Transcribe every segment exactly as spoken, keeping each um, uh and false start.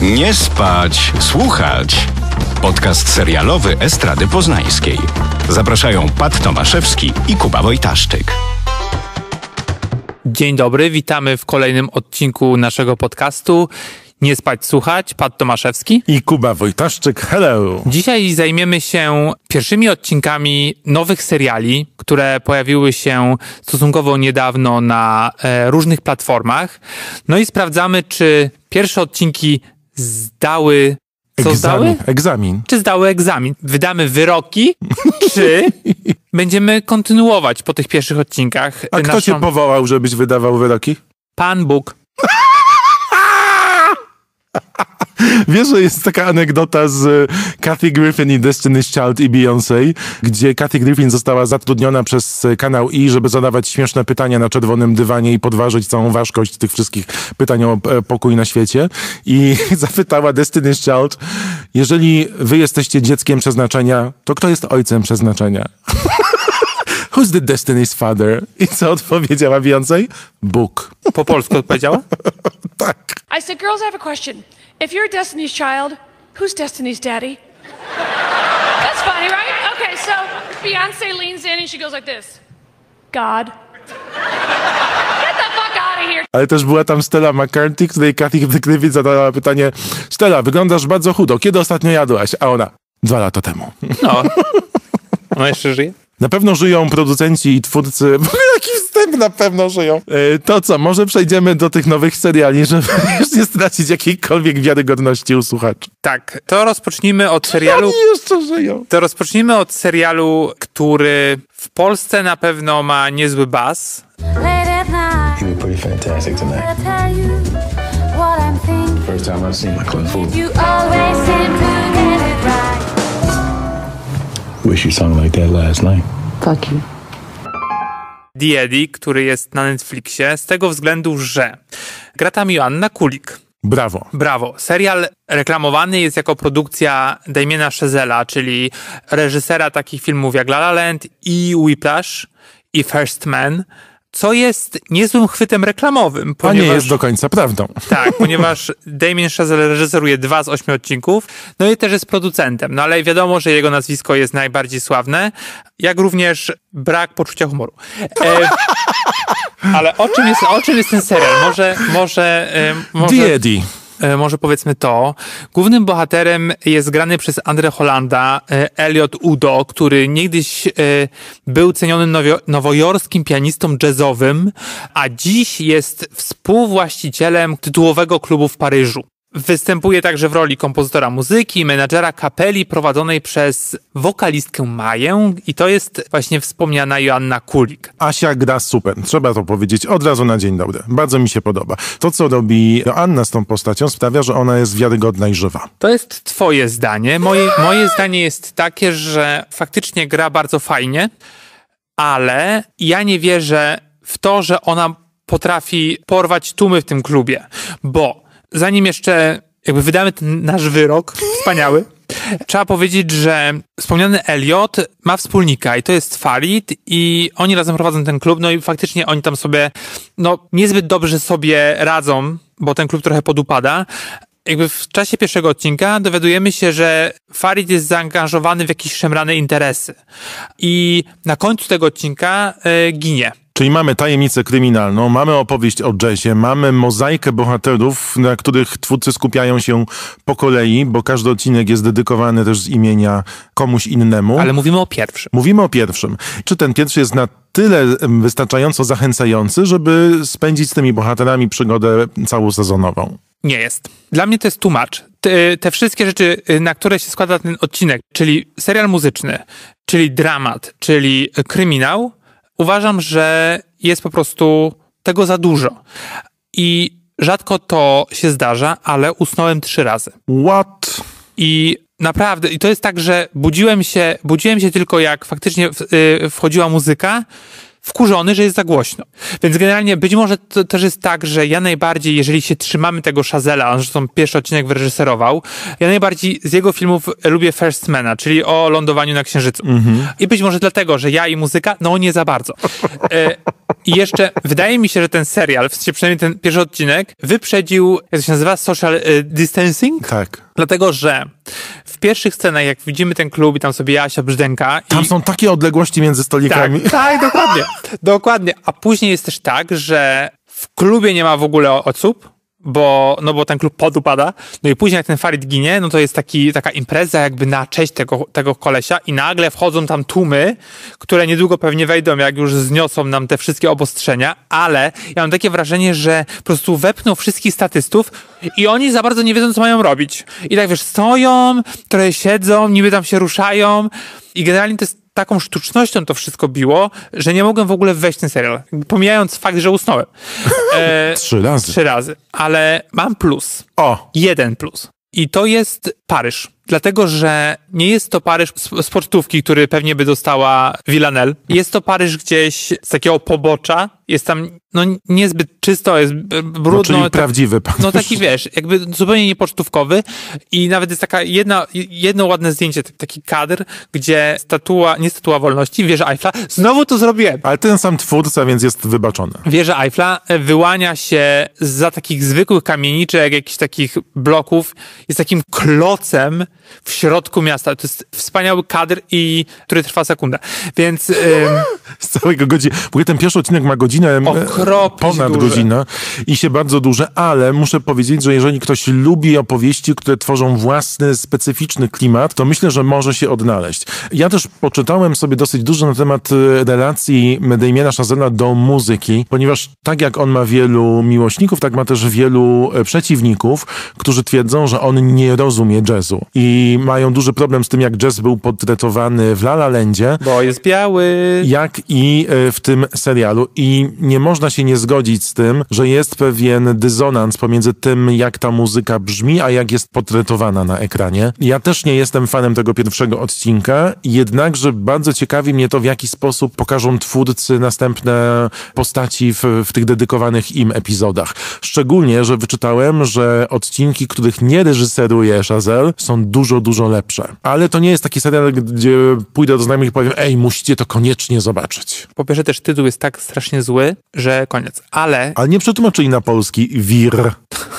Nie spać, słuchać. Podcast serialowy Estrady Poznańskiej. Zapraszają Pat Tomaszewski i Kuba Wojtaszczyk. Dzień dobry, witamy w kolejnym odcinku naszego podcastu Nie spać, słuchać. Pat Tomaszewski i Kuba Wojtaszczyk. Hello! Dzisiaj zajmiemy się pierwszymi odcinkami nowych seriali, które pojawiły się stosunkowo niedawno na e, różnych platformach. No i sprawdzamy, czy pierwsze odcinki zdały... Co egzamin, zdały? Egzamin. Czy zdały egzamin? Wydamy wyroki, czy będziemy kontynuować po tych pierwszych odcinkach? A kto naszą... cię powołał, żebyś wydawał wyroki? Pan Bóg. Wiesz, że jest taka anegdota z Kathy Griffin i Destiny's Child i Beyoncé, gdzie Kathy Griffin została zatrudniona przez kanał I, żeby zadawać śmieszne pytania na czerwonym dywanie i podważyć całą ważkość tych wszystkich pytań o pokój na świecie. I zapytała Destiny's Child, jeżeli wy jesteście dzieckiem przeznaczenia, to kto jest ojcem przeznaczenia? Who's the Destiny's father? I co odpowiedziała Beyoncé? Bóg. Po polsku odpowiedziała? Tak. I said, girls, I have a question. If you're Destiny's child, who's Destiny's daddy? That's funny, right? Okay, so Beyonce leans in and she goes like this. God. Get the fuck out of here. Ale też była tam Stella McCartney, której Kathy Griffin zadała pytanie: Stella, wyglądasz bardzo chudo. Kiedy ostatnio jadłaś? A ona: dwa lata temu. No. Ona jeszcze żyje? Na pewno żyją producenci i twórcy. Jaki wstęp, na pewno żyją. E, to co, może przejdziemy do tych nowych seriali, żeby już nie stracić jakiejkolwiek wiarygodności u słuchaczy. Tak, to rozpocznijmy od serialu... Oni jeszcze żyją. To rozpocznijmy od serialu, który w Polsce na pewno ma niezły buzz. You were pretty fantastic tonight. First time I've seen my clone food. You always seem to get it right. Wish you sung like that last night. Fuck you. The Eddie, który jest na Netflixie, z tego względu, że gra tam Joanna Kulik. Brawo. Brawo. Serial reklamowany jest jako produkcja Damiena Chazella, czyli reżysera takich filmów jak La La Land i Whiplash i First Man, co jest niezłym chwytem reklamowym. Ponieważ, a nie jest do końca prawdą. Tak, ponieważ Damien Chazelle reżyseruje dwa z ośmiu odcinków, no i też jest producentem, no ale wiadomo, że jego nazwisko jest najbardziej sławne, jak również brak poczucia humoru. E, ale o czym jest, o czym jest ten serial? Może, może, e, może... The Eddie. Może powiedzmy to. Głównym bohaterem jest grany przez Andre Hollanda Elliot Udo, który niegdyś e, był cenionym nowio- nowojorskim pianistą jazzowym, a dziś jest współwłaścicielem tytułowego klubu w Paryżu. Występuje także w roli kompozytora muzyki, menadżera kapeli prowadzonej przez wokalistkę Maję i to jest właśnie wspomniana Joanna Kulik. Asia gra super, trzeba to powiedzieć od razu na dzień dobry. Bardzo mi się podoba. To, co robi Joanna z tą postacią, sprawia, że ona jest wiarygodna i żywa. To jest twoje zdanie. Moje, moje zdanie jest takie, że faktycznie gra bardzo fajnie, ale ja nie wierzę w to, że ona potrafi porwać tłumy w tym klubie, bo zanim jeszcze jakby wydamy ten nasz wyrok, wspaniały, trzeba powiedzieć, że wspomniany Elliot ma wspólnika i to jest Farid i oni razem prowadzą ten klub, no i faktycznie oni tam sobie, no niezbyt dobrze sobie radzą, bo ten klub trochę podupada. Jakby w czasie pierwszego odcinka dowiadujemy się, że Farid jest zaangażowany w jakieś szemrane interesy i na końcu tego odcinka yy, ginie. Czyli mamy tajemnicę kryminalną, mamy opowieść o jazzie, mamy mozaikę bohaterów, na których twórcy skupiają się po kolei, bo każdy odcinek jest dedykowany też z imienia komuś innemu. Ale mówimy o pierwszym. Mówimy o pierwszym. Czy ten pierwszy jest na tyle wystarczająco zachęcający, żeby spędzić z tymi bohaterami przygodę całosezonową? Nie jest. Dla mnie to jest too much. Te, te wszystkie rzeczy, na które się składa ten odcinek, czyli serial muzyczny, czyli dramat, czyli kryminał, uważam, że jest po prostu tego za dużo. I rzadko to się zdarza, ale usnąłem trzy razy. What? I naprawdę, i to jest tak, że budziłem się, budziłem się tylko jak faktycznie w, y, wchodziła muzyka, wkurzony, że jest za głośno. Więc generalnie być może to też jest tak, że ja najbardziej, jeżeli się trzymamy tego Chazella, on zresztą pierwszy odcinek wyreżyserował, ja najbardziej z jego filmów lubię First Mana, czyli o lądowaniu na Księżycu. Mm-hmm. I być może dlatego, że ja i muzyka, no nie za bardzo. E, I jeszcze wydaje mi się, że ten serial, w sensie przynajmniej ten pierwszy odcinek, wyprzedził, jak to się nazywa, social y, distancing? Tak. Dlatego, że w pierwszych scenach, jak widzimy ten klub i tam sobie Jasia brzdęka... Tam i... są takie odległości między stolikami. Tak, tak, dokładnie. Dokładnie. A później jest też tak, że w klubie nie ma w ogóle osób, bo, no bo ten klub podupada. No i później jak ten Farid ginie, no to jest taki, taka impreza jakby na cześć tego, tego kolesia i nagle wchodzą tam tłumy, które niedługo pewnie wejdą, jak już zniosą nam te wszystkie obostrzenia, ale ja mam takie wrażenie, że po prostu wepną wszystkich statystów i oni za bardzo nie wiedzą, co mają robić. I tak wiesz, stoją, trochę siedzą, niby tam się ruszają i generalnie to jest taką sztucznością to wszystko biło, że nie mogłem w ogóle wejść w ten serial. Pomijając fakt, że usnąłem. E, Trzy razy. Trzy razy. Ale mam plus. O! Jeden plus. I to jest Paryż. Dlatego, że nie jest to Paryż z sportówki, który pewnie by dostała Villanelle. Jest to Paryż gdzieś z takiego pobocza. Jest tam no niezbyt czysto, jest brudno. No, czyli tak, prawdziwy Paryż. No taki wiesz, jakby zupełnie niepocztówkowy. I nawet jest taka jedna, jedno ładne zdjęcie, taki kadr, gdzie statua, nie statua wolności, wieża Eiffla. Znowu to zrobiłem. Ale ten sam twórca, więc jest wybaczony. Wieża Eiffla wyłania się zza takich zwykłych kamieniczek, jakichś takich bloków. Jest takim klocem w środku miasta. To jest wspaniały kadr, i który trwa sekundę. Więc... Ym, z całego godziny. W ogóle ten pierwszy odcinek ma godzinę, okropnie ponad duży. godzinę i się bardzo duże, ale muszę powiedzieć, że jeżeli ktoś lubi opowieści, które tworzą własny, specyficzny klimat, to myślę, że może się odnaleźć. Ja też poczytałem sobie dosyć dużo na temat relacji Damiena Chazella do muzyki, ponieważ tak jak on ma wielu miłośników, tak ma też wielu przeciwników, którzy twierdzą, że on nie rozumie jazzu i mają duży problem z tym, jak jazz był portretowany w La La Landzie. Bo jest biały. Jak i w tym serialu. I nie można się nie zgodzić z tym, że jest pewien dysonans pomiędzy tym, jak ta muzyka brzmi, a jak jest portretowana na ekranie. Ja też nie jestem fanem tego pierwszego odcinka, jednakże bardzo ciekawi mnie to, w jaki sposób pokażą twórcy następne postaci w, w tych dedykowanych im epizodach. Szczególnie, że wyczytałem, że odcinki, których nie reżyseruje Chazelle, są dużo, dużo lepsze. Ale to nie jest taki serial, gdzie pójdę do znajomych i powiem, ej, musicie to koniecznie zobaczyć. Po pierwsze też tytuł jest tak strasznie zły, że koniec. Ale... Ale nie przetłumaczyli na polski wir.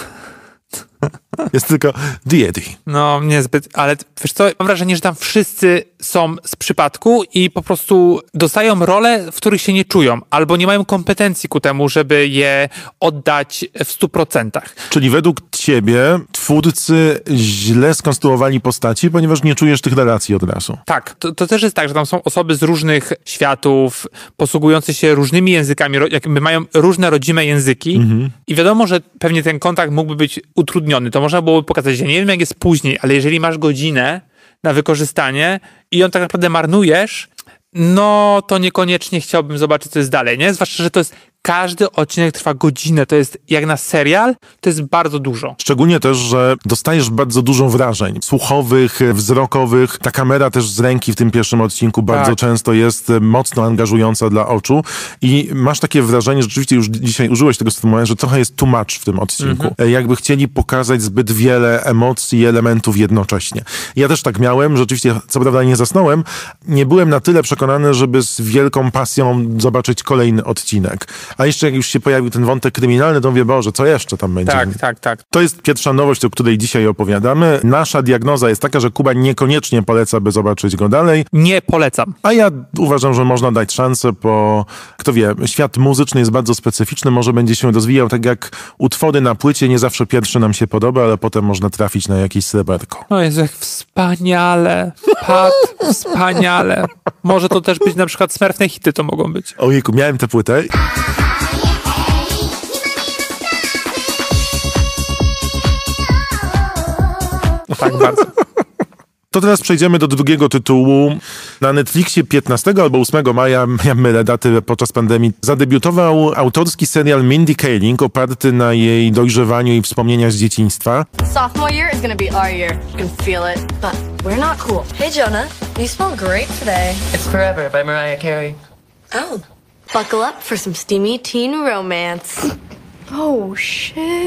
Jest tylko deity. No, niezbyt, ale wiesz co, mam wrażenie, że tam wszyscy są z przypadku i po prostu dostają role, w których się nie czują, albo nie mają kompetencji ku temu, żeby je oddać w stu procentach. Czyli według ciebie twórcy źle skonstruowali postaci, ponieważ nie czujesz tych relacji od razu. Tak, to, to też jest tak, że tam są osoby z różnych światów, posługujące się różnymi językami, jakby mają różne rodzime języki mhm. i wiadomo, że pewnie ten kontakt mógłby być utrudniony. To można byłoby pokazać, ja nie wiem jak jest później, ale jeżeli masz godzinę na wykorzystanie i ją tak naprawdę marnujesz, no to niekoniecznie chciałbym zobaczyć, co jest dalej, nie? Zwłaszcza, że to jest każdy odcinek trwa godzinę, to jest jak na serial, to jest bardzo dużo. Szczególnie też, że dostajesz bardzo dużo wrażeń słuchowych, wzrokowych. Ta kamera też z ręki w tym pierwszym odcinku bardzo tak. często jest mocno angażująca dla oczu i masz takie wrażenie, rzeczywiście już dzisiaj użyłeś tego sformułowania, że trochę jest too much w tym odcinku. Mhm. Jakby chcieli pokazać zbyt wiele emocji i elementów jednocześnie. Ja też tak miałem, rzeczywiście, co prawda nie zasnąłem, nie byłem na tyle przekonany, żeby z wielką pasją zobaczyć kolejny odcinek. A jeszcze jak już się pojawił ten wątek kryminalny, to mówię, Boże, co jeszcze tam będzie? Tak, tak, tak. To jest pierwsza nowość, o której dzisiaj opowiadamy. Nasza diagnoza jest taka, że Kuba niekoniecznie poleca, by zobaczyć go dalej. Nie polecam. A ja uważam, że można dać szansę, bo kto wie, świat muzyczny jest bardzo specyficzny, może będzie się rozwijał tak jak utwory na płycie, nie zawsze pierwszy nam się podoba, ale potem można trafić na jakieś sreberko. O Jezu, jak wspaniale. Pat, wspaniale. Może to też być na przykład Smurfne hity, to mogą być. Ojejku, miałem tę płytę. Tak, bardzo. To teraz przejdziemy do drugiego tytułu. Na Netflixie piętnastego albo ósmego maja, ja mylę daty, podczas pandemii, zadebiutował autorski serial Mindy Kaling oparty na jej dojrzewaniu i wspomnieniach z dzieciństwa. Sophomore year is gonna be our year. You can feel it, but we're not cool. Hey Jonah, you smell great today. It's Forever by Mariah Carey. Oh. Buckle up for some steamy teen romance. Oh shit.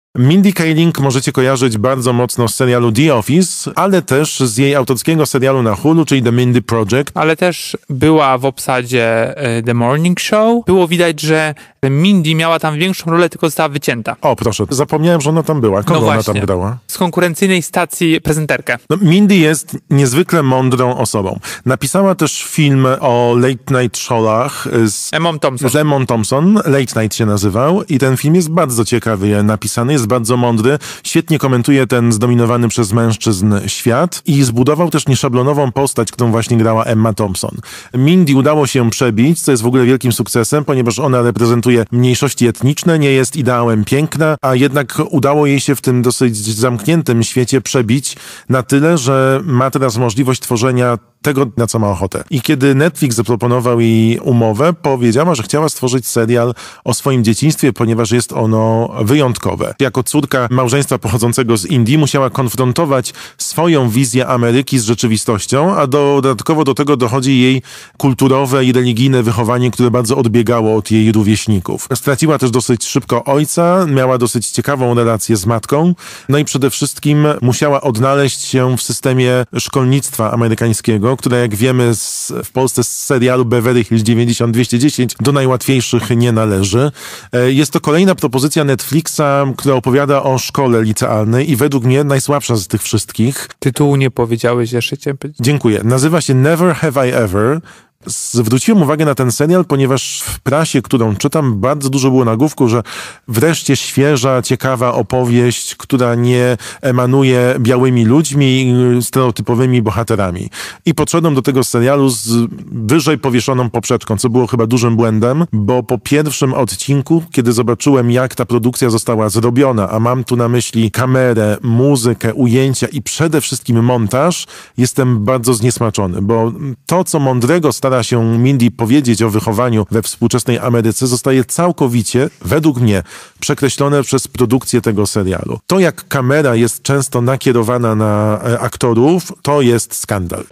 Mindy Kaling możecie kojarzyć bardzo mocno z serialu The Office, ale też z jej autorskiego serialu na Hulu, czyli The Mindy Project. Ale też była w obsadzie The Morning Show. Było widać, że Mindy miała tam większą rolę, tylko została wycięta. O, proszę, zapomniałem, że ona tam była. Kogo no ona właśnie. tam grała? Z konkurencyjnej stacji prezenterkę. No, Mindy jest niezwykle mądrą osobą. Napisała też film o late night showach z Emma Thompson. Z Emma Thompson. Late Night się nazywał i ten film jest bardzo ciekawy napisany, jest bardzo mądry, świetnie komentuje ten zdominowany przez mężczyzn świat i zbudował też nieszablonową postać, którą właśnie grała Emma Thompson. Mindy udało się przebić, co jest w ogóle wielkim sukcesem, ponieważ ona reprezentuje mniejszości etniczne, nie jest ideałem piękna, a jednak udało jej się w tym dosyć zamkniętym świecie przebić na tyle, że ma teraz możliwość tworzenia tego, na co ma ochotę. I kiedy Netflix zaproponował jej umowę, powiedziała, że chciała stworzyć serial o swoim dzieciństwie, ponieważ jest ono wyjątkowe. Jako córka małżeństwa pochodzącego z Indii musiała konfrontować swoją wizję Ameryki z rzeczywistością, a dodatkowo do tego dochodzi jej kulturowe i religijne wychowanie, które bardzo odbiegało od jej rówieśników. Straciła też dosyć szybko ojca, miała dosyć ciekawą relację z matką, no i przede wszystkim musiała odnaleźć się w systemie szkolnictwa amerykańskiego, które jak wiemy z, w Polsce z serialu Beverly Hills dziewięćdziesiąt dwieście dziesięć do najłatwiejszych nie należy. Jest to kolejna propozycja Netflixa, która opowiada o szkole licealnej i według mnie najsłabsza z tych wszystkich. Tytułu nie powiedziałeś jeszcze. Dziękuję. Nazywa się Never Have I Ever. Zwróciłem uwagę na ten serial, ponieważ w prasie, którą czytam, bardzo dużo było nagłówków, że wreszcie świeża, ciekawa opowieść, która nie emanuje białymi ludźmi, stereotypowymi bohaterami. I podszedłem do tego serialu z wyżej powieszoną poprzeczką, co było chyba dużym błędem, bo po pierwszym odcinku, kiedy zobaczyłem, jak ta produkcja została zrobiona, a mam tu na myśli kamerę, muzykę, ujęcia i przede wszystkim montaż, jestem bardzo zniesmaczony, bo to, co mądrego stara się Mindy powiedzieć o wychowaniu we współczesnej Ameryce, zostaje całkowicie, według mnie, przekreślone przez produkcję tego serialu. To, jak kamera jest często nakierowana na e, aktorów, to jest skandal.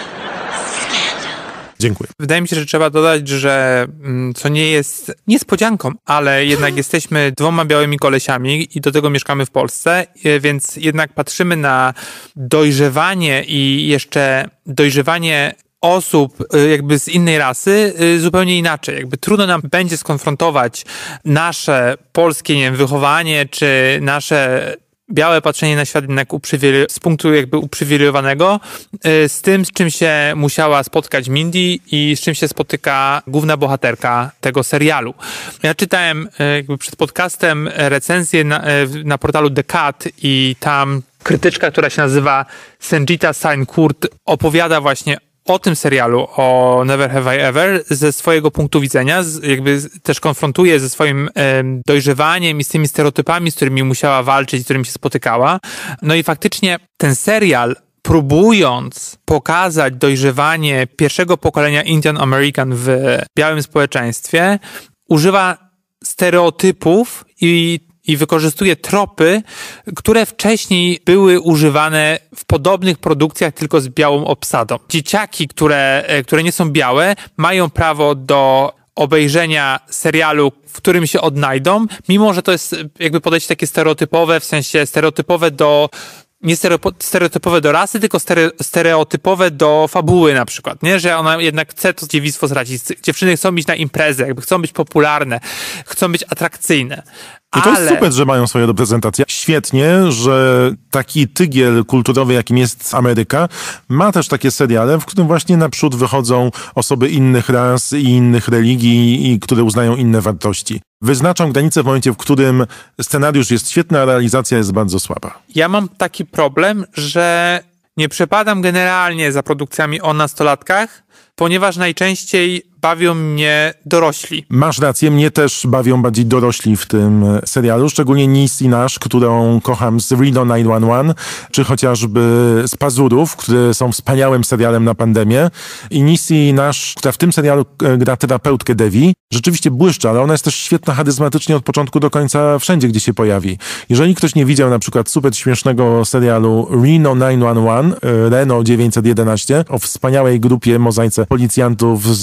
Dziękuję. Wydaje mi się, że trzeba dodać, że co nie jest niespodzianką, ale jednak jesteśmy dwoma białymi kolesiami i do tego mieszkamy w Polsce, więc jednak patrzymy na dojrzewanie i jeszcze dojrzewanie osób jakby z innej rasy zupełnie inaczej. Jakby trudno nam będzie skonfrontować nasze polskie, nie wiem, wychowanie, czy nasze białe patrzenie na świat jednak uprzywile- z punktu jakby uprzywilejowanego z tym, z czym się musiała spotkać Mindy i z czym się spotyka główna bohaterka tego serialu. Ja czytałem jakby przed podcastem recenzję na, na portalu The Cut i tam krytyczka, która się nazywa Sanjita Sain-Kurt, opowiada właśnie o tym serialu, o Never Have I Ever, ze swojego punktu widzenia, z, jakby też konfrontuje ze swoim e, dojrzewaniem i z tymi stereotypami, z którymi musiała walczyć, z którymi się spotykała. No i faktycznie ten serial, próbując pokazać dojrzewanie pierwszego pokolenia Indian American w białym społeczeństwie, używa stereotypów i i wykorzystuje tropy, które wcześniej były używane w podobnych produkcjach, tylko z białą obsadą. Dzieciaki, które, które nie są białe, mają prawo do obejrzenia serialu, w którym się odnajdą, mimo że to jest jakby podejście takie stereotypowe, w sensie stereotypowe do nie stereotypowe do rasy, tylko stereotypowe do fabuły na przykład, nie? Że ona jednak chce to dziewictwo stracić. Dziewczyny chcą iść na imprezę, jakby chcą być popularne, chcą być atrakcyjne. I to Ale... jest super, że mają swoją reprezentację. Świetnie, że taki tygiel kulturowy, jakim jest Ameryka, ma też takie seriale, w którym właśnie naprzód wychodzą osoby innych ras i innych religii, i które uznają inne wartości. Wyznaczam granicę w momencie, w którym scenariusz jest świetny, a realizacja jest bardzo słaba. Ja mam taki problem, że nie przepadam generalnie za produkcjami o nastolatkach, ponieważ najczęściej bawią mnie dorośli. Masz rację, mnie też bawią bardziej dorośli w tym serialu, szczególnie Niecy Nash, którą kocham z Reno dziewięć jeden jeden, czy chociażby z Pazurów, które są wspaniałym serialem na pandemię. I Niecy Nash, która w tym serialu gra terapeutkę Devi, rzeczywiście błyszczy, ale ona jest też świetna charyzmatycznie od początku do końca wszędzie, gdzie się pojawi. Jeżeli ktoś nie widział na przykład super śmiesznego serialu Reno dziewięć jeden jeden, Reno dziewięćset jedenaście, o wspaniałej grupie mozaice policjantów z Reno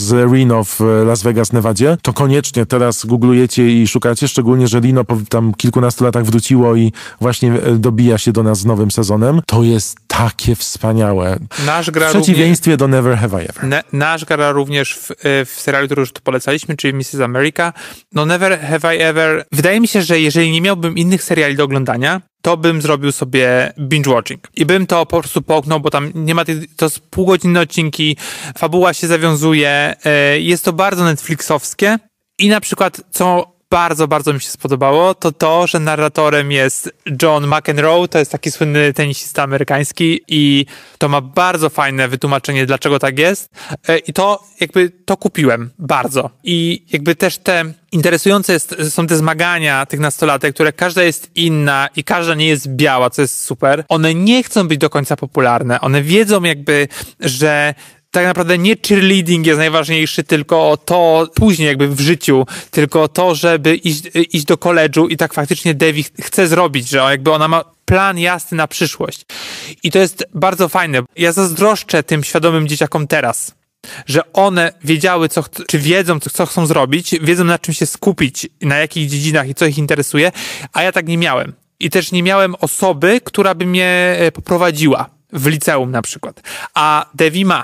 Reno w Las Vegas, Nevadzie, to koniecznie teraz googlujecie i szukacie, szczególnie, że Reno po tam kilkunastu latach wróciło i właśnie dobija się do nas z nowym sezonem. To jest takie wspaniałe. Nasz gra w przeciwieństwie również, do Never Have I Ever. Ne, nasz gra również w, w serialu, który już tu polecaliśmy, czyli missus America. No Never Have I Ever. Wydaje mi się, że jeżeli nie miałbym innych seriali do oglądania, to bym zrobił sobie binge-watching. I bym to po prostu połknął, bo tam nie ma tych, to są półgodzinne odcinki, fabuła się zawiązuje, jest to bardzo netflixowskie i na przykład, co bardzo, bardzo mi się spodobało, to to, że narratorem jest John McEnroe, to jest taki słynny tenisista amerykański i to ma bardzo fajne wytłumaczenie, dlaczego tak jest i to jakby to kupiłem bardzo. I jakby też te interesujące jest, są te zmagania tych nastolatek, które każda jest inna i każda nie jest biała, co jest super. One nie chcą być do końca popularne, one wiedzą jakby, że tak naprawdę nie cheerleading jest najważniejszy, tylko to później jakby w życiu, tylko to, żeby iść, iść do koledżu i tak faktycznie Devi chce zrobić, że jakby ona ma plan jasny na przyszłość. I to jest bardzo fajne. Ja zazdroszczę tym świadomym dzieciakom teraz, że one wiedziały, co ch- czy wiedzą, co, co chcą zrobić, wiedzą na czym się skupić, na jakich dziedzinach i co ich interesuje, a ja tak nie miałem. I też nie miałem osoby, która by mnie poprowadziła w liceum na przykład. A Devi ma.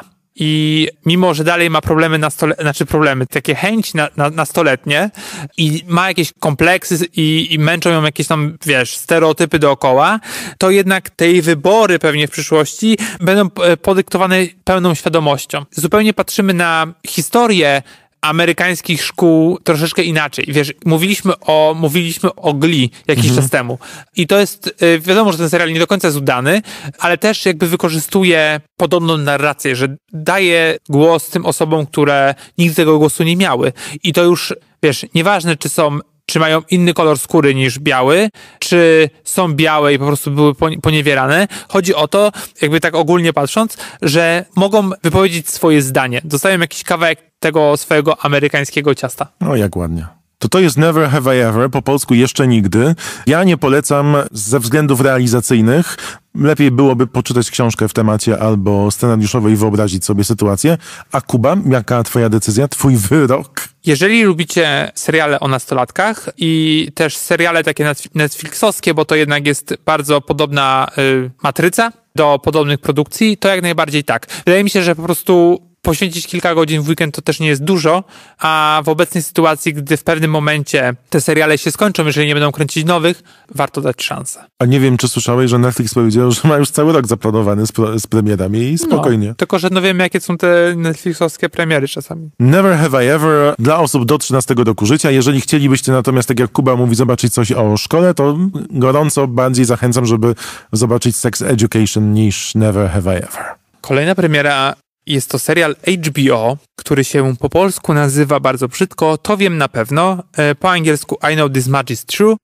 I mimo, że dalej ma problemy na stole, znaczy problemy, takie chęci na, na, nastoletnie i ma jakieś kompleksy i, i męczą ją jakieś tam, wiesz, stereotypy dookoła, to jednak te jej wybory pewnie w przyszłości będą podyktowane pełną świadomością. Zupełnie patrzymy na historię amerykańskich szkół troszeczkę inaczej. Wiesz, mówiliśmy o, mówiliśmy o Glee jakiś mhm. czas temu. I to jest, wiadomo, że ten serial nie do końca jest udany, ale też jakby wykorzystuje podobną narrację, że daje głos tym osobom, które nigdy tego głosu nie miały. I to już, wiesz, nieważne, czy są czy mają inny kolor skóry niż biały, czy są białe i po prostu były poniewierane. Chodzi o to, jakby tak ogólnie patrząc, że mogą wypowiedzieć swoje zdanie. Dostają jakiś kawałek tego swojego amerykańskiego ciasta. O, jak ładnie. To to jest Never Have I Ever, po polsku Jeszcze Nigdy. Ja nie polecam ze względów realizacyjnych. Lepiej byłoby poczytać książkę w temacie albo scenariuszowo i wyobrazić sobie sytuację. A Kuba, jaka twoja decyzja, twój wyrok? Jeżeli lubicie seriale o nastolatkach i też seriale takie netflixowskie, bo to jednak jest bardzo podobna y, matryca do podobnych produkcji, to jak najbardziej tak. Wydaje mi się, że po prostu poświęcić kilka godzin w weekend to też nie jest dużo, a w obecnej sytuacji, gdy w pewnym momencie te seriale się skończą, jeżeli nie będą kręcić nowych, warto dać szansę. A nie wiem, czy słyszałeś, że Netflix powiedział, że ma już cały rok zaplanowany z, z premierami i spokojnie. No, tylko, że no wiemy, jakie są te netflixowskie premiery czasami. Never Have I Ever dla osób do trzynastego roku życia. Jeżeli chcielibyście natomiast, tak jak Kuba mówi, zobaczyć coś o szkole, to gorąco bardziej zachęcam, żeby zobaczyć Sex Education niż Never Have I Ever. Kolejna premiera jest to serial H B O, który się po polsku nazywa bardzo brzydko To wiem na pewno, po angielsku I know this much is true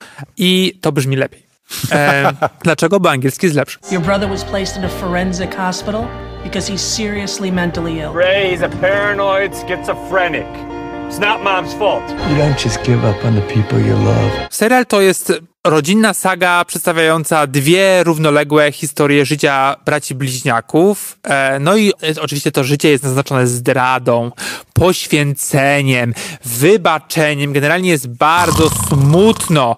i to brzmi lepiej. E, dlaczego? Bo angielski jest lepszy. Your brother was placed in a forensic hospital because he's seriously mentally ill. Ray is a paranoid schizophrenic. It's not mom's fault. You don't just give up on the people you love. Serial to jest rodzinna saga przedstawiająca dwie równoległe historie życia braci bliźniaków. No i oczywiście to życie jest naznaczone zdradą, poświęceniem, wybaczeniem. Generalnie jest bardzo smutno.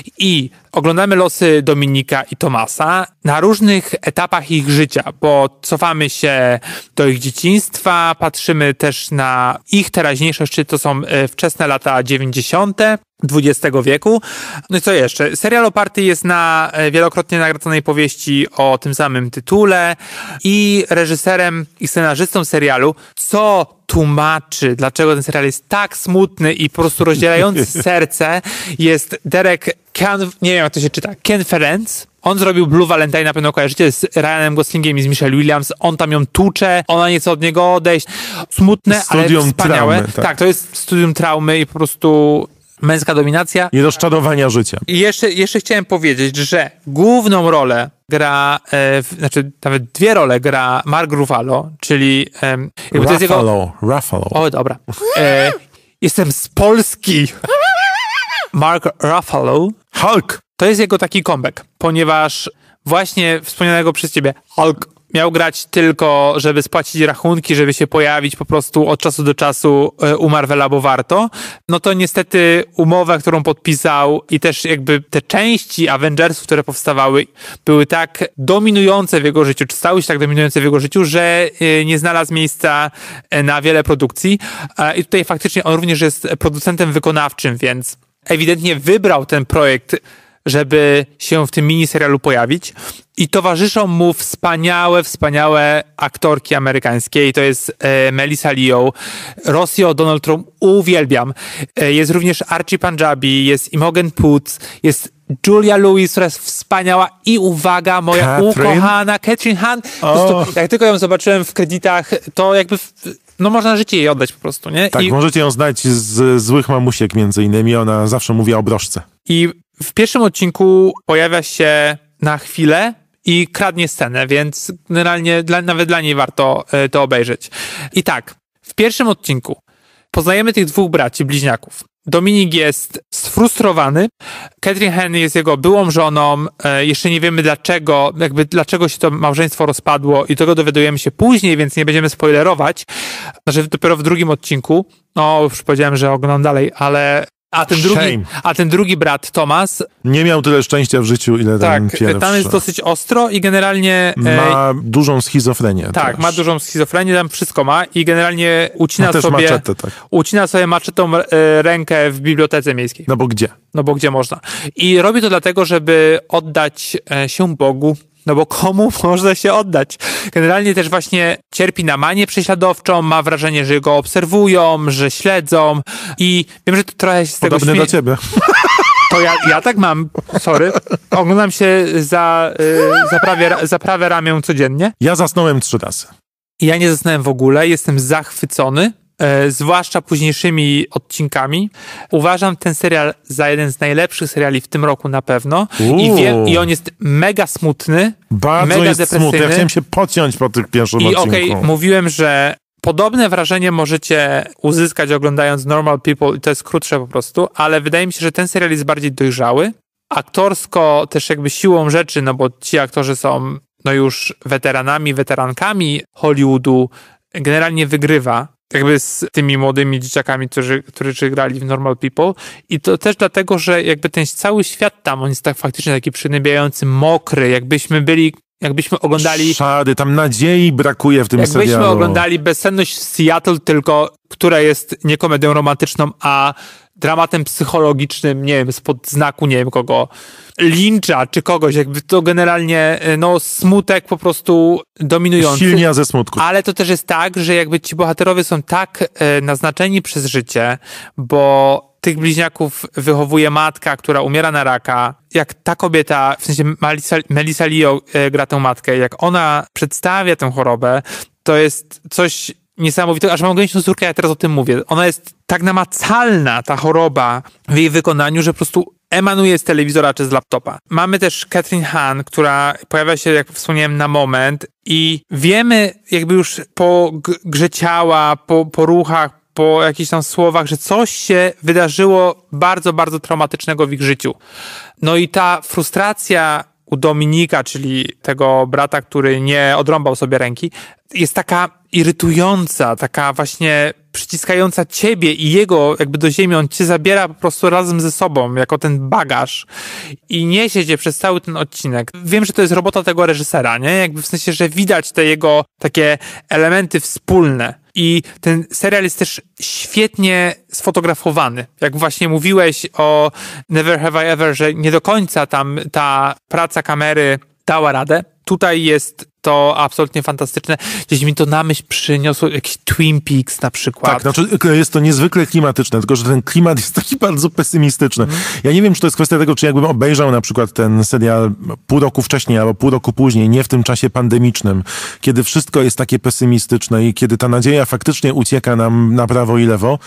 I oglądamy losy Dominika i Tomasa na różnych etapach ich życia, bo cofamy się do ich dzieciństwa, patrzymy też na ich teraźniejszość, czy to są wczesne lata dziewięćdziesiąte dwudziestego wieku. No i co jeszcze? Serial oparty jest na wielokrotnie nagradzonej powieści o tym samym tytule i reżyserem i scenarzystą serialu, co tłumaczy, dlaczego ten serial jest tak smutny i po prostu rozdzielający serce, jest Derek Can, nie wiem jak to się czyta, Conference. On zrobił Blue Valentine, na pewno kojarzycie, z Ryanem Goslingiem i z Michelle Williams. On tam ją tucze, ona nie chce od niego odejść. Smutne, studium ale wspaniałe. Traumy, tak. tak, to jest studium traumy i po prostu męska dominacja. I rozczarowania życia. I jeszcze, jeszcze chciałem powiedzieć, że główną rolę gra, e, znaczy nawet dwie role gra Mark Ruffalo, czyli... E, Ruffalo, to jest jego... Ruffalo. O, dobra. E, jestem z Polski. Mark Ruffalo. Hulk. To jest jego taki comeback, ponieważ właśnie wspomnianego przez ciebie Hulk miał grać tylko, żeby spłacić rachunki, żeby się pojawić po prostu od czasu do czasu u Marvela, bo warto, no to niestety umowę, którą podpisał i też jakby te części Avengersów, które powstawały, były tak dominujące w jego życiu, czy stały się tak dominujące w jego życiu, że nie znalazł miejsca na wiele produkcji. I tutaj faktycznie on również jest producentem wykonawczym, więc ewidentnie wybrał ten projekt, żeby się w tym miniserialu pojawić. I towarzyszą mu wspaniałe, wspaniałe aktorki amerykańskie. I to jest e, Melissa Leo, Rosie O'Donnell, którą uwielbiam. E, jest również Archie Panjabi, jest Imogen Poots, jest Julia Louis, która jest wspaniała i uwaga, moja Catherine? ukochana Catherine Hahn. Po prostu, jak tylko ją zobaczyłem w kredytach, to jakby... W, no można życie jej oddać po prostu, nie? Tak, I, możecie ją znać z Złych Mamusiek między innymi. Ona zawsze mówi o broszce. I w pierwszym odcinku pojawia się na chwilę i kradnie scenę, więc generalnie dla, nawet dla niej warto y, to obejrzeć. I tak, w pierwszym odcinku poznajemy tych dwóch braci, bliźniaków. Dominik jest sfrustrowany, Catherine Hahn jest jego byłą żoną, e, jeszcze nie wiemy dlaczego, jakby dlaczego się to małżeństwo rozpadło i tego dowiadujemy się później, więc nie będziemy spoilerować, że dopiero w drugim odcinku, no już powiedziałem, że oglądam dalej, ale a ten drugi, Shame. a ten drugi brat, Thomas, Nie miał tyle szczęścia w życiu, ile tak, ten pierwszy. tam jest dosyć ostro i generalnie... e, Ma dużą schizofrenię. Tak, też. ma dużą schizofrenię, tam wszystko ma i generalnie ucina Ma też sobie maczetę, tak. ucina sobie maczetą e, rękę w bibliotece miejskiej. No bo gdzie? No bo gdzie można. I robi to dlatego, żeby oddać e, się Bogu. No bo komu można się oddać? Generalnie też właśnie cierpi na manię prześladowczą, ma wrażenie, że go obserwują, że śledzą i wiem, że to trochę się z tego Podobny śmie- do ciebie. To ja, ja tak mam, sorry. Oglądam się za, y, za, prawie, za prawe ramię codziennie. Ja zasnąłem trzy razy. I ja nie zasnąłem w ogóle, jestem zachwycony, e, zwłaszcza późniejszymi odcinkami. Uważam ten serial za jeden z najlepszych seriali w tym roku na pewno. I, wie, I on jest mega smutny, Bardzo mega jest depresyjny. smutny. Ja chciałem się podciąć po tych pierwszym I odcinku. okej, okay, mówiłem, że podobne wrażenie możecie uzyskać oglądając Normal People i to jest krótsze po prostu, ale wydaje mi się, że ten serial jest bardziej dojrzały. Aktorsko też jakby siłą rzeczy, no bo ci aktorzy są no już weteranami, weterankami Hollywoodu, generalnie wygrywa jakby z tymi młodymi dzieciakami, którzy, którzy grali w Normal People i to też dlatego, że jakby ten cały świat tam, on jest tak faktycznie taki przygnębiający, mokry, jakbyśmy byli Jakbyśmy oglądali... Szady, tam nadziei brakuje w tym jakbyśmy serialu. Jakbyśmy oglądali Bezsenność w Seattle, tylko która jest nie komedią romantyczną, a dramatem psychologicznym, nie wiem, spod znaku, nie wiem kogo, Lyncha czy kogoś, jakby to generalnie, no smutek po prostu dominujący. Silnia ze smutku. Ale to też jest tak, że jakby ci bohaterowie są tak e, naznaczeni przez życie, bo tych bliźniaków wychowuje matka, która umiera na raka. Jak ta kobieta, w sensie Melissa, Melissa Leo e, gra tę matkę, jak ona przedstawia tę chorobę, to jest coś niesamowitego, aż mam gęsią córkę, ja teraz o tym mówię. Ona jest tak namacalna, ta choroba w jej wykonaniu, że po prostu emanuje z telewizora czy z laptopa. Mamy też Catherine Hahn, która pojawia się, jak wspomniałem, na moment i wiemy jakby już po grze ciała, po, po ruchach, po jakichś tam słowach, że coś się wydarzyło bardzo, bardzo traumatycznego w ich życiu. No i ta frustracja u Dominika, czyli tego brata, który nie odrąbał sobie ręki, jest taka irytująca, taka właśnie przyciskająca ciebie i jego jakby do ziemi. On cię zabiera po prostu razem ze sobą, jako ten bagaż i niesie cię przez cały ten odcinek. Wiem, że to jest robota tego reżysera, nie? Jakby w sensie, że widać te jego takie elementy wspólne. I ten serial jest też świetnie sfotografowany. Jak właśnie mówiłeś o Never Have I Ever, że nie do końca tam ta praca kamery dała radę. Tutaj jest to absolutnie fantastyczne. Gdzieś mi to na myśl przyniosło jakiś Twin Peaks na przykład. Tak, znaczy jest to niezwykle klimatyczne, tylko że ten klimat jest taki bardzo pesymistyczny. Mm. Ja nie wiem, czy to jest kwestia tego, czy jakbym obejrzał na przykład ten serial pół roku wcześniej albo pół roku później, nie w tym czasie pandemicznym, kiedy wszystko jest takie pesymistyczne i kiedy ta nadzieja faktycznie ucieka nam na prawo i lewo,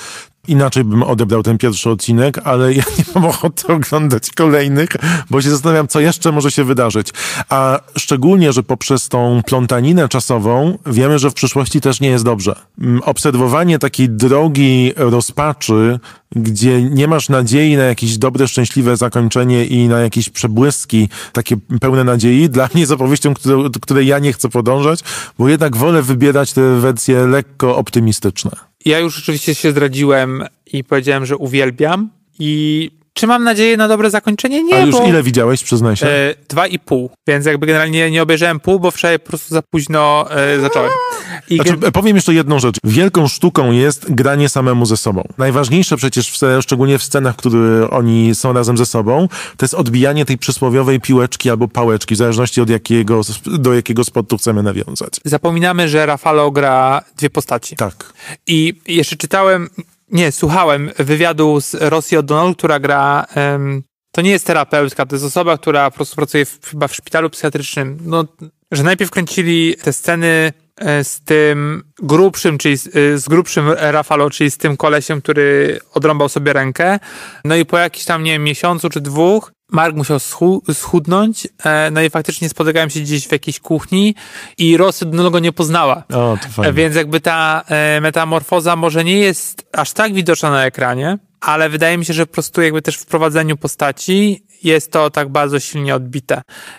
Inaczej bym odebrał ten pierwszy odcinek, ale ja nie mam ochoty oglądać kolejnych, bo się zastanawiam, co jeszcze może się wydarzyć. A szczególnie, że poprzez tą plątaninę czasową wiemy, że w przyszłości też nie jest dobrze. Obserwowanie takiej drogi rozpaczy, gdzie nie masz nadziei na jakieś dobre, szczęśliwe zakończenie i na jakieś przebłyski, takie pełne nadziei, dla mnie jest opowieścią, które, której ja nie chcę podążać, bo jednak wolę wybierać te wersje lekko optymistyczne. Ja już rzeczywiście się zdradziłem i powiedziałem, że uwielbiam i czy mam nadzieję na dobre zakończenie? Nie, A już bo... ile widziałeś, przyznaj się? E, dwa i pół, więc jakby generalnie nie obejrzałem pół, bo wczoraj po prostu za późno e, zacząłem. I znaczy, gen... Powiem jeszcze jedną rzecz. Wielką sztuką jest granie samemu ze sobą. Najważniejsze przecież, w, szczególnie w scenach, w których oni są razem ze sobą, to jest odbijanie tej przysłowiowej piłeczki albo pałeczki, w zależności od jakiego, do jakiego sportu chcemy nawiązać. Zapominamy, że Ruffalo gra dwie postaci. Tak. I jeszcze czytałem... Nie, słuchałem wywiadu z Rosie O'Donnell, która gra... Um, to nie jest terapeutka, to jest osoba, która po prostu pracuje w, chyba w szpitalu psychiatrycznym. No, że najpierw kręcili te sceny z tym grubszym, czyli z, z grubszym Ruffalo, czyli z tym kolesiem, który odrąbał sobie rękę. No i po jakimś tam, nie wiem, miesiącu czy dwóch Mark musiał schu- schudnąć, no i faktycznie spotykałem się gdzieś w jakiejś kuchni i Rosie O'Donnell go nie poznała. O, to fajnie. Więc jakby ta metamorfoza może nie jest aż tak widoczna na ekranie, ale wydaje mi się, że po prostu jakby też w prowadzeniu postaci jest to tak bardzo silnie odbite.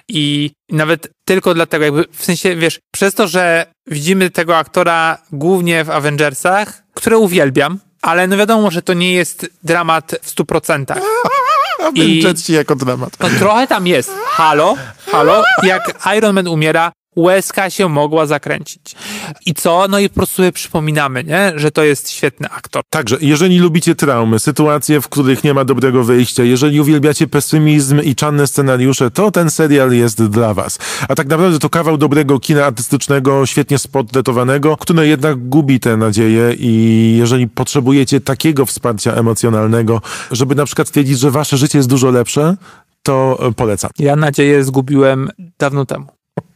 I nawet tylko dlatego, jakby w sensie, wiesz, przez to, że widzimy tego aktora głównie w Avengersach, które uwielbiam, ale no wiadomo, że to nie jest dramat w stu procentach. Avengersi jako dramat. No trochę tam jest. Halo, halo, jak Iron Man umiera, łezka się mogła zakręcić. I co? No i po prostu sobie przypominamy, nie? Że to jest świetny aktor. Także, jeżeli lubicie traumy, sytuacje, w których nie ma dobrego wyjścia, jeżeli uwielbiacie pesymizm i czarne scenariusze, to ten serial jest dla was. A tak naprawdę to kawał dobrego kina artystycznego, świetnie sportretowanego, które jednak gubi te nadzieje i jeżeli potrzebujecie takiego wsparcia emocjonalnego, żeby na przykład stwierdzić, że wasze życie jest dużo lepsze, to polecam. Ja nadzieję zgubiłem dawno temu.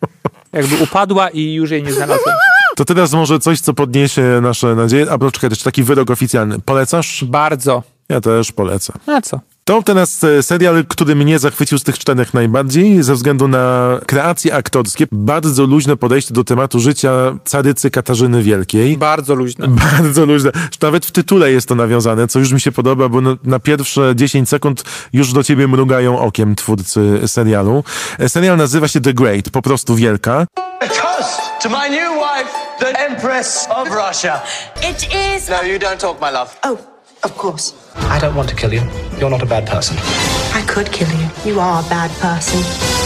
Jakby upadła i już jej nie znalazłem. To teraz może coś, co podniesie nasze nadzieje. A poczekaj, też taki wyrok oficjalny. Polecasz? Bardzo. Ja też polecam. A co? To teraz serial, który mnie zachwycił z tych czterech najbardziej, ze względu na kreacje aktorskie. Bardzo luźne podejście do tematu życia carycy Katarzyny Wielkiej. Bardzo luźne. Bardzo luźne. Nawet w tytule jest to nawiązane, co już mi się podoba, bo na, na pierwsze dziesięć sekund już do ciebie mrugają okiem twórcy serialu. Serial nazywa się The Great, po prostu Wielka. A toast to my new wife, the Empress of Russia. It is... No, you don't talk, my love. Oh, of course. I don't want to kill you. You're not a bad person. I could kill you. You are a bad person.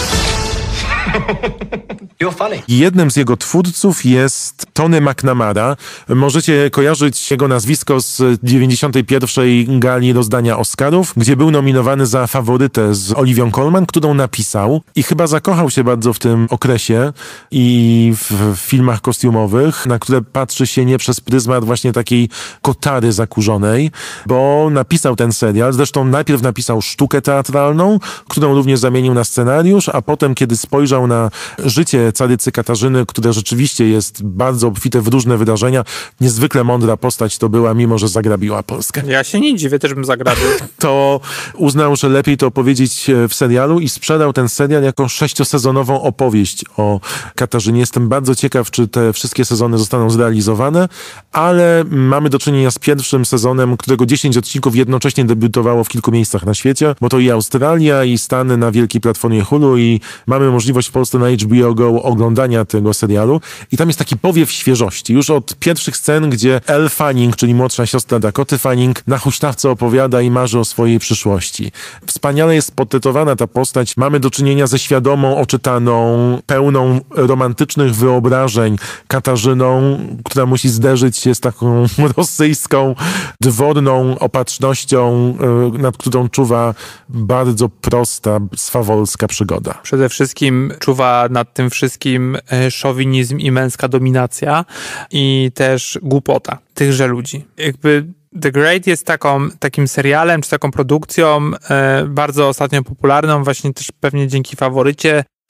You're funny. Jednym z jego twórców jest Tony McNamara. Możecie kojarzyć jego nazwisko z dziewięćdziesiątej pierwszej gali rozdania Oscarów, gdzie był nominowany za faworytę z Oliwią Colman, którą napisał i chyba zakochał się bardzo w tym okresie i w filmach kostiumowych, na które patrzy się nie przez pryzmat właśnie takiej kotary zakurzonej, bo napisał ten serial. Zresztą najpierw napisał sztukę teatralną, którą również zamienił na scenariusz, a potem, kiedy spojrzał na życie carycy Katarzyny, które rzeczywiście jest bardzo obfite w różne wydarzenia. Niezwykle mądra postać to była, mimo że zagrabiła Polskę. Ja się nie dziwię, też bym zagrabił. To uznał, że lepiej to opowiedzieć w serialu i sprzedał ten serial jako sześciosezonową opowieść o Katarzynie. Jestem bardzo ciekaw, czy te wszystkie sezony zostaną zrealizowane, ale mamy do czynienia z pierwszym sezonem, którego dziesięć odcinków jednocześnie debiutowało w kilku miejscach na świecie, bo to i Australia, i Stany na wielkiej platformie Hulu i mamy możliwość w Polsce na H B O Go oglądania tego serialu i tam jest taki powiew świeżości. Już od pierwszych scen, gdzie Elle Fanning, czyli młodsza siostra Dakoty Fanning, na huśtawce opowiada i marzy o swojej przyszłości. Wspaniale jest portretowana ta postać. Mamy do czynienia ze świadomą, oczytaną, pełną romantycznych wyobrażeń Katarzyną, która musi zderzyć się z taką rosyjską, dworną opatrznością, nad którą czuwa bardzo prosta, swawolska przygoda. Przede wszystkim czuwa nad tym wszystkim szowinizm i męska dominacja i też głupota tychże ludzi. Jakby The Great jest taką, takim serialem, czy taką produkcją e, bardzo ostatnio popularną, właśnie też pewnie dzięki faworycie,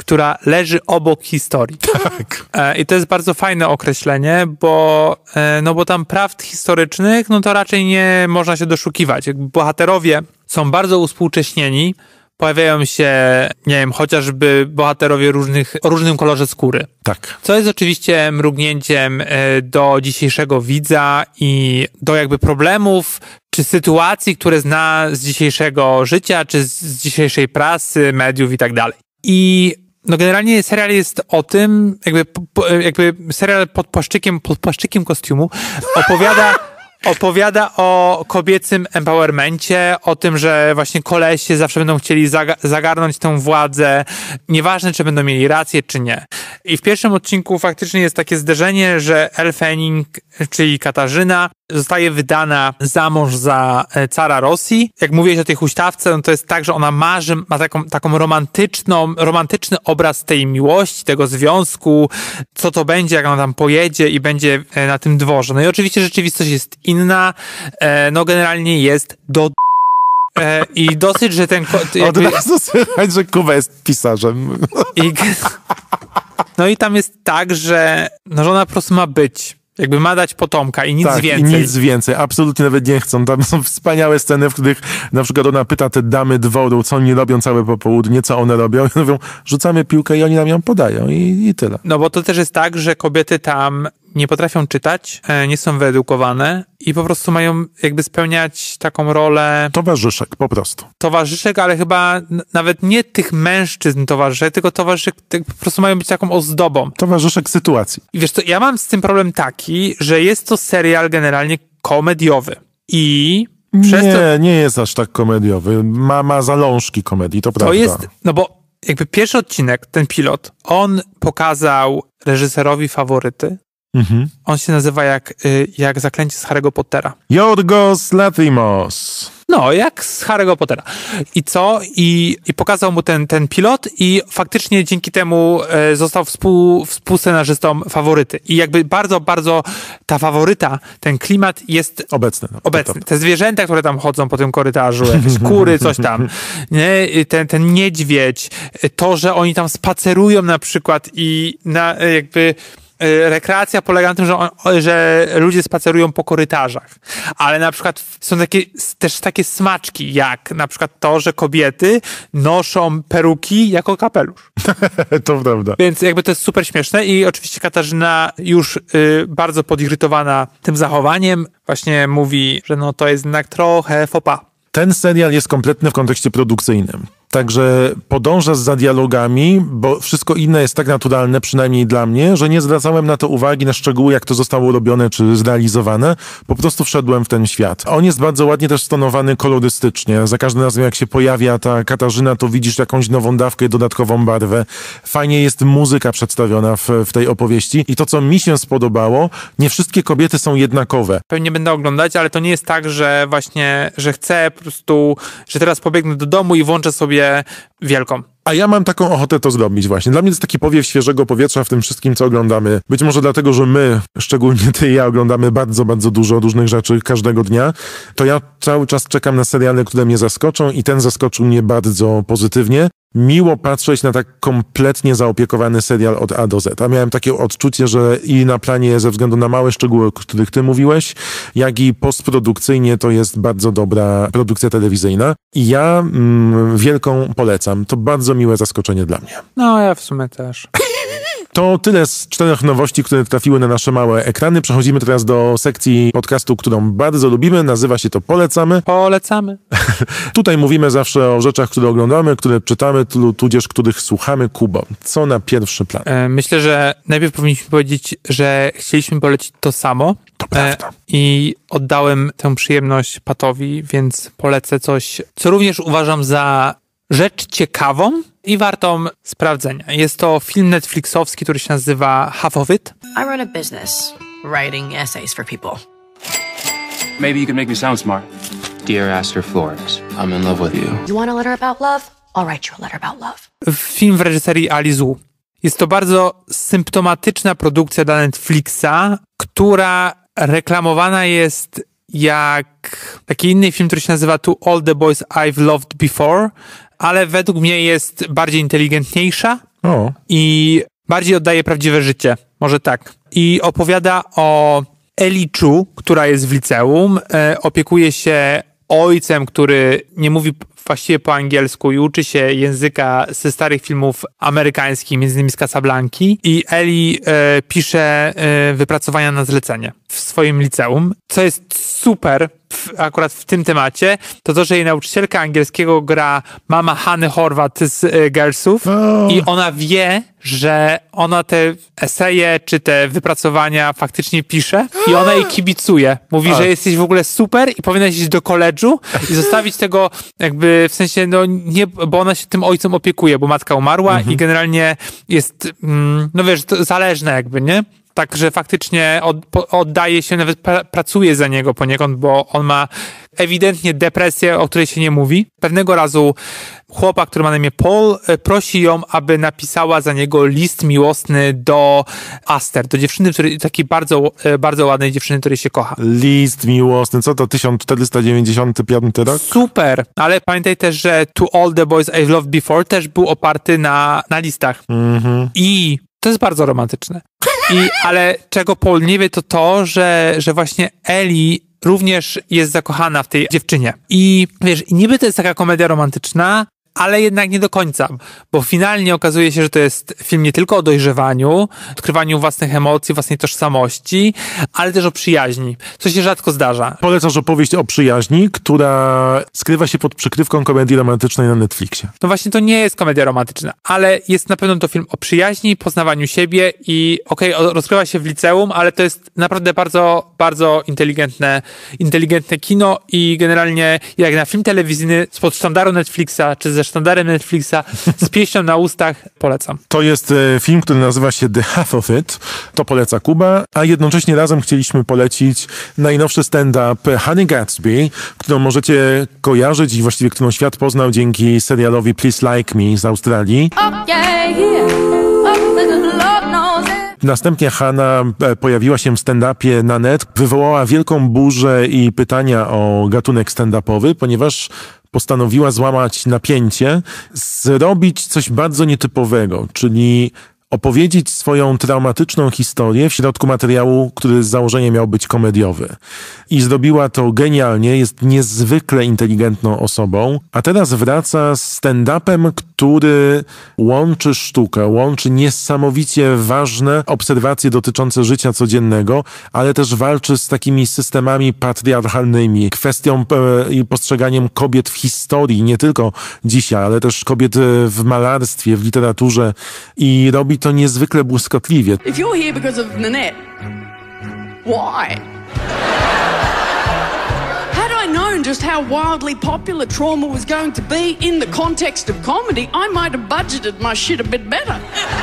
która leży obok historii. Tak. E, I to jest bardzo fajne określenie, bo, e, no bo tam prawd historycznych, no to raczej nie można się doszukiwać. Jakby bohaterowie są bardzo uspółcześnieni, pojawiają się, nie wiem, chociażby bohaterowie różnych, o różnym kolorze skóry. Tak. Co jest oczywiście mrugnięciem do dzisiejszego widza i do jakby problemów czy sytuacji, które zna z dzisiejszego życia, czy z dzisiejszej prasy, mediów i tak dalej. I no generalnie serial jest o tym, jakby, jakby serial pod płaszczykiem, pod płaszczykiem kostiumu opowiada Opowiada o kobiecym empowermencie, o tym, że właśnie kolesie zawsze będą chcieli zaga- zagarnąć tę władzę, nieważne, czy będą mieli rację, czy nie. I w pierwszym odcinku faktycznie jest takie zderzenie, że Elle Fanning, czyli Katarzyna, zostaje wydana za mąż za cara Rosji. Jak mówiłeś o tej huśtawce, no to jest tak, że ona marzy, ma taką, taką romantyczną, romantyczny obraz tej miłości, tego związku, co to będzie, jak ona tam pojedzie i będzie na tym dworze. No i oczywiście rzeczywistość jest inna, no generalnie jest do e, i dosyć, że ten... Jakby... Od razu słychać, że Kuba jest pisarzem. I, no i tam jest tak, że no, żona po prostu ma być. Jakby ma dać potomka i nic tak, więcej. i nic więcej. Absolutnie nawet nie chcą. Tam są wspaniałe sceny, w których na przykład ona pyta te damy dworu, co oni robią całe popołudnie, co one robią. I mówią, rzucamy piłkę i oni nam ją podają i, i tyle. No bo to też jest tak, że kobiety tam nie potrafią czytać, nie są wyedukowane i po prostu mają jakby spełniać taką rolę... Towarzyszek, po prostu. Towarzyszek, ale chyba n- nawet nie tych mężczyzn towarzyszek, tylko towarzyszek tak po prostu mają być taką ozdobą. Towarzyszek sytuacji. I wiesz co, ja mam z tym problem taki, że jest to serial generalnie komediowy. I... Przez nie, to, nie jest aż tak komediowy. Ma, ma zalążki komedii, to, to prawda. To jest, no bo jakby pierwszy odcinek, ten pilot, on pokazał reżyserowi faworyty. Mhm. On się nazywa jak, jak Zaklęcie z Harry'ego Pottera. Yorgos Lanthimos. No, jak z Harry'ego Pottera. I co? I, i pokazał mu ten, ten pilot i faktycznie dzięki temu e, został współ, współscenarzystą faworyty. I jakby bardzo, bardzo ta faworyta, ten klimat jest obecny. No, obecny. Te zwierzęta, które tam chodzą po tym korytarzu, jakieś kury, coś tam, nie? Ten, ten niedźwiedź, to, że oni tam spacerują na przykład i na jakby... rekreacja polega na tym, że, on, że ludzie spacerują po korytarzach. Ale na przykład są takie, też takie smaczki, jak na przykład to, że kobiety noszą peruki jako kapelusz. To prawda. Więc jakby to jest super śmieszne i oczywiście Katarzyna już y, bardzo podirytowana tym zachowaniem właśnie mówi, że no to jest jednak trochę faux pas. Ten serial jest kompletny w kontekście produkcyjnym. Także podąża za dialogami, bo wszystko inne jest tak naturalne, przynajmniej dla mnie, że nie zwracałem na to uwagi, na szczegóły, jak to zostało robione czy zrealizowane. Po prostu wszedłem w ten świat. On jest bardzo ładnie też stonowany kolorystycznie. Za każdym razem, jak się pojawia ta Katarzyna, to widzisz jakąś nową dawkę, dodatkową barwę. Fajnie jest muzyka przedstawiona w, w tej opowieści. I to, co mi się spodobało, nie wszystkie kobiety są jednakowe. Pewnie będę oglądać, ale to nie jest tak, że właśnie, że chcę po prostu, że teraz pobiegnę do domu i włączę sobie wielką. A ja mam taką ochotę to zrobić właśnie. Dla mnie to jest taki powiew świeżego powietrza w tym wszystkim, co oglądamy. Być może dlatego, że my, szczególnie ty i ja, oglądamy bardzo, bardzo dużo różnych rzeczy każdego dnia, to ja cały czas czekam na seriale, które mnie zaskoczą i ten zaskoczył mnie bardzo pozytywnie. Miło patrzeć na tak kompletnie zaopiekowany serial od A do Z. A miałem takie odczucie, że i na planie ze względu na małe szczegóły, o których ty mówiłeś, jak i postprodukcyjnie to jest bardzo dobra produkcja telewizyjna. I ja mm, wielką polecam. To bardzo miłe zaskoczenie dla mnie. No, ja w sumie też. To tyle z czterech nowości, które trafiły na nasze małe ekrany. Przechodzimy teraz do sekcji podcastu, którą bardzo lubimy. Nazywa się to Polecamy. Polecamy. Tutaj mówimy zawsze o rzeczach, które oglądamy, które czytamy, tudzież których słuchamy. Kubo, co na pierwszy plan? Myślę, że najpierw powinniśmy powiedzieć, że chcieliśmy polecić to samo. To prawda. I oddałem tę przyjemność Patowi, więc polecę coś, co również uważam za rzecz ciekawą i wartą sprawdzenia. Jest to film netflixowski, który się nazywa Half of It. I run a business, writing essays for people. Maybe you can make me sound smart. Dear Aster Flores, I'm in love with you. You want a letter about love? I'll write you a letter about love. Film w reżyserii Ali Zhu. Jest to bardzo symptomatyczna produkcja dla Netflixa, która reklamowana jest jak taki inny film, który się nazywa To All the Boys I've Loved Before, ale według mnie jest bardziej inteligentniejsza O. I bardziej oddaje prawdziwe życie, może tak. I opowiada o Eli Chu, która jest w liceum, e, opiekuje się ojcem, który nie mówi właściwie po angielsku i uczy się języka ze starych filmów amerykańskich, między innymi z Casablanki. I Eli e, pisze e, wypracowania na zlecenie w swoim liceum. Co jest super w, akurat w tym temacie, to to, że jej nauczycielka angielskiego gra mama Hany Horvat z e, Girlsów oh. i ona wie, że ona te eseje czy te wypracowania faktycznie pisze i ona jej kibicuje. Mówi, oh. że jesteś w ogóle super i powinnaś iść do koledżu i zostawić tego jakby w sensie, no nie, bo ona się tym ojcem opiekuje, bo matka umarła mm-hmm. i generalnie jest, mm, no wiesz, to zależne jakby, nie? Także faktycznie od, oddaje się, nawet pra, pracuje za niego poniekąd, bo on ma ewidentnie depresję, o której się nie mówi. Pewnego razu chłopak, który ma na imię Paul, prosi ją, aby napisała za niego list miłosny do Aster, do dziewczyny, której, takiej bardzo, bardzo ładnej dziewczyny, której się kocha. List miłosny, co to, tysiąc czterysta dziewięćdziesiąty piąty rok? Super, ale pamiętaj też, że To All the Boys I've Loved Before też był oparty na, na listach. Mm-hmm. I to jest bardzo romantyczne. I, ale czego Paul nie wie, to to, że, że właśnie Eli również jest zakochana w tej dziewczynie. I wiesz, niby to jest taka komedia romantyczna, ale jednak nie do końca, bo finalnie okazuje się, że to jest film nie tylko o dojrzewaniu, odkrywaniu własnych emocji, własnej tożsamości, ale też o przyjaźni, co się rzadko zdarza. Polecasz opowieść o przyjaźni, która skrywa się pod przykrywką komedii romantycznej na Netflixie. No właśnie to nie jest komedia romantyczna, ale jest na pewno to film o przyjaźni, poznawaniu siebie i okej, okay, rozgrywa się w liceum, ale to jest naprawdę bardzo, bardzo inteligentne, inteligentne kino i generalnie jak na film telewizyjny spod sztandaru Netflixa, czy ze sztandarem Netflixa, z pieśnią na ustach, polecam. To jest film, który nazywa się The Half of It. To poleca Kuba, a jednocześnie razem chcieliśmy polecić najnowszy stand-up Honey Gatsby, którą możecie kojarzyć i właściwie którą świat poznał dzięki serialowi Please Like Me z Australii. Oh, yeah, yeah. Oh, Następnie Hanna pojawiła się w stand-upie na net, wywołała wielką burzę i pytania o gatunek stand-upowy, ponieważ postanowiła złamać napięcie, zrobić coś bardzo nietypowego, czyli opowiedzieć swoją traumatyczną historię w środku materiału, który z założenia miał być komediowy. I zrobiła to genialnie, jest niezwykle inteligentną osobą, a teraz wraca z stand-upem, który łączy sztukę, łączy niesamowicie ważne obserwacje dotyczące życia codziennego, ale też walczy z takimi systemami patriarchalnymi, kwestią e, i postrzeganiem kobiet w historii, nie tylko dzisiaj, ale też kobiet w malarstwie, w literaturze i robi to niezwykle błyskotliwie. If you're here because of Nanette, why? Had I known just how wildly popular Trauma was going to be in the context of comedy, I might have budgeted my shit a bit better.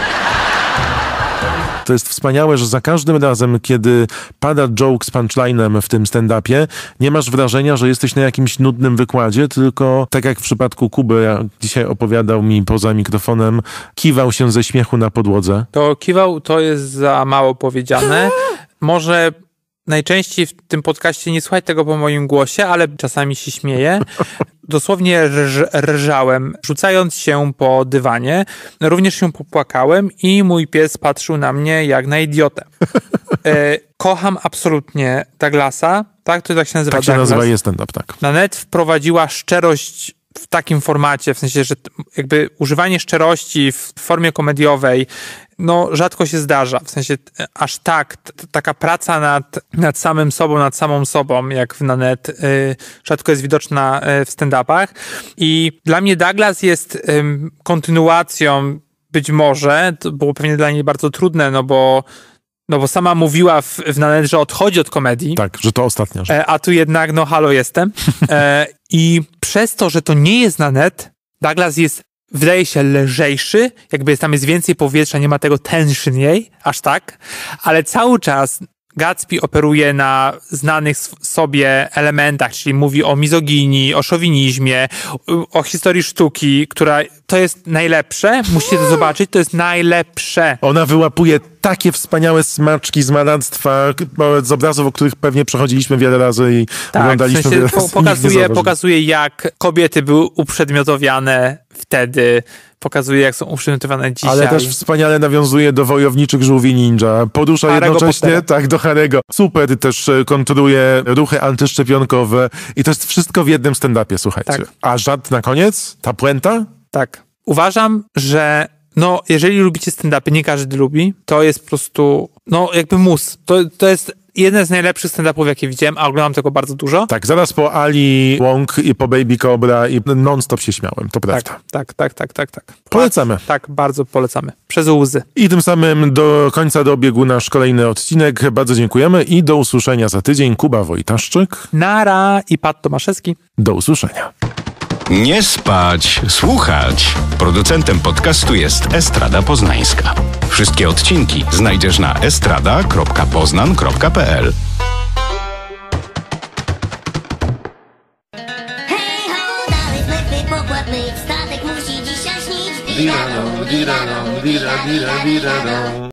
To jest wspaniałe, że za każdym razem, kiedy pada joke z punchlinem w tym stand-upie, nie masz wrażenia, że jesteś na jakimś nudnym wykładzie, tylko tak jak w przypadku Kuby, jak dzisiaj opowiadał mi poza mikrofonem, kiwał się ze śmiechu na podłodze. To kiwał to jest za mało powiedziane. Może najczęściej w tym podcaście nie słuchać tego po moim głosie, ale czasami się śmieję. Dosłownie rż, rżałem, rzucając się po dywanie. Również się popłakałem i mój pies patrzył na mnie jak na idiotę. E, kocham absolutnie Douglasa. Tak? To tak się nazywa. Tak się Douglas. nazywa, jest stand-up, tak. Nanette wprowadziła szczerość w takim formacie, w sensie, że jakby używanie szczerości w formie komediowej no rzadko się zdarza, w sensie aż tak, t- taka praca nad, nad samym sobą, nad samą sobą, jak w Nanette, y, rzadko jest widoczna y, w stand-upach i dla mnie Douglas jest y, kontynuacją, być może, to było pewnie dla niej bardzo trudne, no bo No bo sama mówiła w, w Nanette, że odchodzi od komedii. Tak, że to ostatnia rzecz. E, a tu jednak, no halo, jestem. E, I przez to, że to nie jest Nanette, Douglas jest, wydaje się, lżejszy, jakby tam jest więcej powietrza, nie ma tego tension jej, aż tak, ale cały czas Gatsby operuje na znanych sobie elementach, czyli mówi o mizoginii, o szowinizmie, o historii sztuki, która to jest najlepsze. Musicie to zobaczyć, to jest najlepsze. Ona wyłapuje takie wspaniałe smaczki z malarstwa, z obrazów, o których pewnie przechodziliśmy wiele razy i tak, oglądaliśmy w sensie wiele po, razy. Pokazuje, pokazuje, jak kobiety były uprzedmiotowiane w wtedy pokazuje, jak są uprzywilejowane dzisiaj. Ale też wspaniale nawiązuje do wojowniczych żółwi ninja. Porusza Harry'ego jednocześnie, Pottera. tak, do Harry'ego. Super, też kontruje ruchy antyszczepionkowe i to jest wszystko w jednym stand-upie, słuchajcie. Tak. A żart na koniec? Ta puenta? Tak. Uważam, że no, jeżeli lubicie stand-upy, nie każdy lubi, to jest po prostu, no, jakby mus. To, to jest jeden z najlepszych stand-upów, jakie widziałem, a oglądam tego bardzo dużo. Tak, zaraz po Ali Wong i po Baby Cobra i non-stop się śmiałem, to prawda. Tak, tak, tak, tak, tak, tak. Polecamy. Tak, bardzo polecamy. Przez łzy. I tym samym do końca dobiegł nasz kolejny odcinek. Bardzo dziękujemy i do usłyszenia za tydzień. Kuba Wojtaszczyk. Nara i Pat Tomaszewski. Do usłyszenia. Nie spać, słuchać. Producentem podcastu jest Estrada Poznańska. Wszystkie odcinki znajdziesz na estrada kropka poznan kropka p l. Hej ho, dalej zlepy pokładny, statek musi dzisiaj śnić. Dira, dira, dira, dira, dira, dira.